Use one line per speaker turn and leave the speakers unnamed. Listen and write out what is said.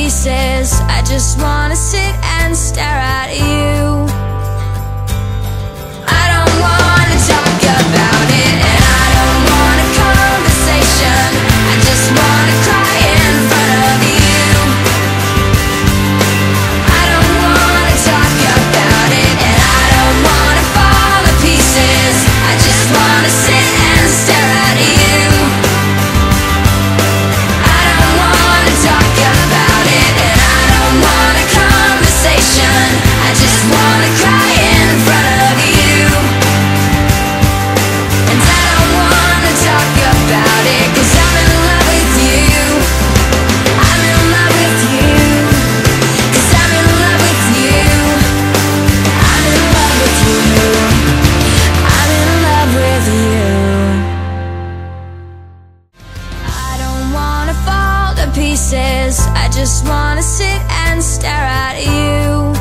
pieces. I just wanna sit and stare at you. I don't wanna talk about it, and I don't want a conversation. I just wanna cry in front of you. I don't wanna talk about it, and I don't wanna fall to pieces. I just wanna sit and stare at you. I don't wanna talk about it, and I don't want a conversation. I just wanna cry in front of you. And I don't wanna talk about it, 'cause I'm in love with you. I'm in love with you, 'cause I'm in love with you. I'm in love with you. I'm in love with you. I don't wanna fall to pieces. I just wanna sit and stare at you.